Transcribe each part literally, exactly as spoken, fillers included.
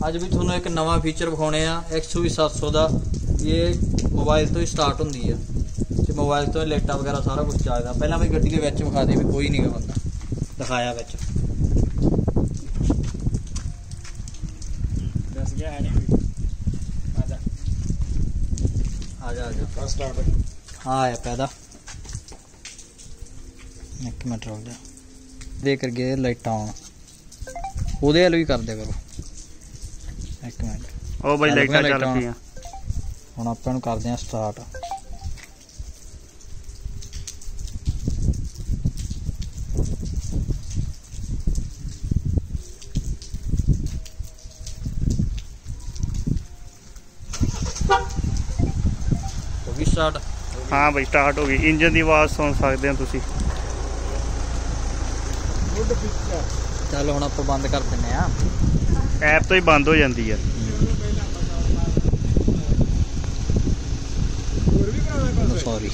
अज भी थोड़ा एक नवा फीचर विखाने एक्स यू वी सत्त सौ का। ये मोबाइल तो ही स्टार्ट होंगी है, मोबाइल तो लाइटा वगैरह सारा कुछ चलता। पहला भाई गड्डी के विच विखा दे भी कोई नहीं गा बंदा दिखाया विच दस गया है नहीं। आजा आजा आजा स्टार्ट। हाँ आया पैदा एक मिनट रुक जा दे कर गए लाइटा ऑन ਉਹਦੇ ਵੱਲ ਵੀ ਕਰ ਦਿਆ ਕਰੋ एक मिनट। ओ भाई लाइटा चल पई ਹੁਣ ਆਪਾਂ ਨੂੰ ਕਰਦੇ ਹਾਂ ਸਟਾਰਟ। ਹੋ ਗਈ ਸਟਾਰਟ। हाँ भाई स्टार्ट हो गई। इंजन की आवाज़ सुन सकते हैं तुसी। चल हुण आपां बंद कर दिंने आ। ऐप तो ही बंद हो जाती है। सॉरी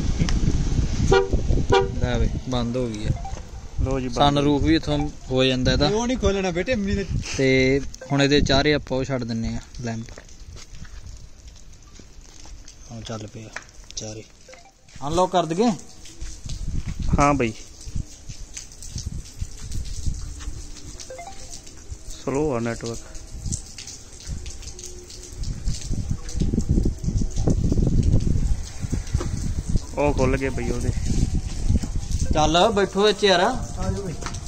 बंद हो गई है। लो जी सन रूफ भी इथों हो जाता है वो नहीं खोलना बेटे ते हुण इहदे चारे आपां ओह छड्ड दिंने आ लैंप। हाँ चल पिया चारे अनलॉक कर दगे। हाँ भाई स्लो है नेटवर्क। ओ खुल गए भाई ओहदे। चल बैठो इच यार। आ जाओ भाई।